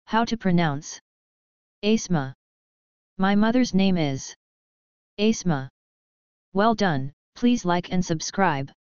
How to pronounce? Asma. My mother's name is Asma. Well done, please like and subscribe.